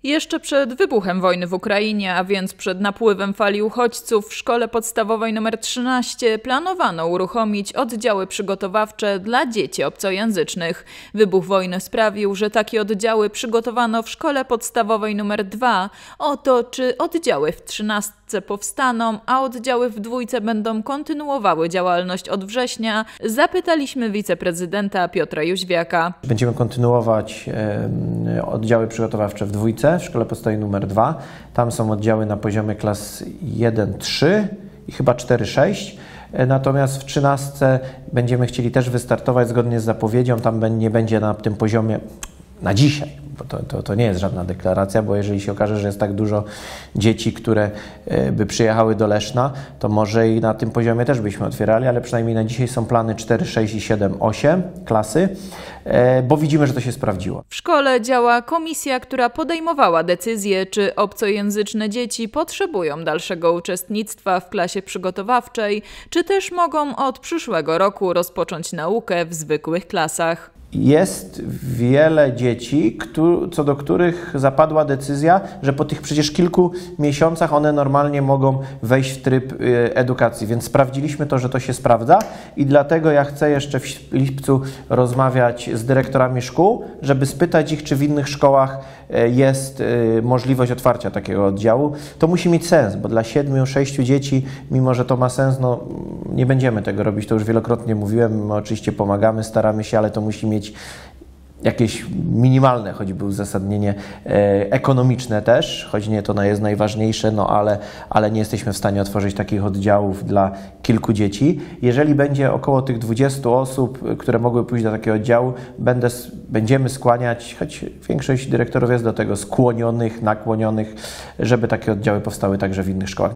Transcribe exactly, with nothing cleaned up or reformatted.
Jeszcze przed wybuchem wojny w Ukrainie, a więc przed napływem fali uchodźców, w szkole podstawowej nr trzynaście planowano uruchomić oddziały przygotowawcze dla dzieci obcojęzycznych. Wybuch wojny sprawił, że takie oddziały przygotowano w szkole podstawowej nr dwa. O to, czy oddziały w trzynastce powstaną, a oddziały w dwójce będą kontynuowały działalność od września, zapytaliśmy wiceprezydenta Piotra Jóźwiaka. Będziemy kontynuować e, oddziały przygotowawcze w dwójce, w szkole podstawowej nr dwa. Tam są oddziały na poziomie klas jeden trzy i chyba cztery sześć. Natomiast w trzynastce będziemy chcieli też wystartować zgodnie z zapowiedzią. Tam nie będzie na tym poziomie na dzisiaj, bo to, to, to nie jest żadna deklaracja, bo jeżeli się okaże, że jest tak dużo dzieci, które by przyjechały do Leszna, to może i na tym poziomie też byśmy otwierali, ale przynajmniej na dzisiaj są plany cztery sześć i siedem osiem klasy, bo widzimy, że to się sprawdziło. W szkole działa komisja, która podejmowała decyzję, czy obcojęzyczne dzieci potrzebują dalszego uczestnictwa w klasie przygotowawczej, czy też mogą od przyszłego roku rozpocząć naukę w zwykłych klasach. Jest wiele dzieci, co do których zapadła decyzja, że po tych przecież kilku miesiącach one normalnie mogą wejść w tryb edukacji, więc sprawdziliśmy to, że to się sprawdza i dlatego ja chcę jeszcze w lipcu rozmawiać z dyrektorami szkół, żeby spytać ich, czy w innych szkołach jest możliwość otwarcia takiego oddziału. To musi mieć sens, bo dla siedmiu, sześciu dzieci, mimo że to ma sens, no nie będziemy tego robić, to już wielokrotnie mówiłem, my oczywiście pomagamy, staramy się, ale to musi mieć jakieś minimalne, choćby uzasadnienie e, ekonomiczne też, choć nie to jest najważniejsze, no ale, ale nie jesteśmy w stanie otworzyć takich oddziałów dla kilku dzieci. Jeżeli będzie około tych dwudziestu osób, które mogły pójść do takiego oddziału, będę, będziemy skłaniać, choć większość dyrektorów jest do tego skłonionych, nakłonionych, żeby takie oddziały powstały także w innych szkołach.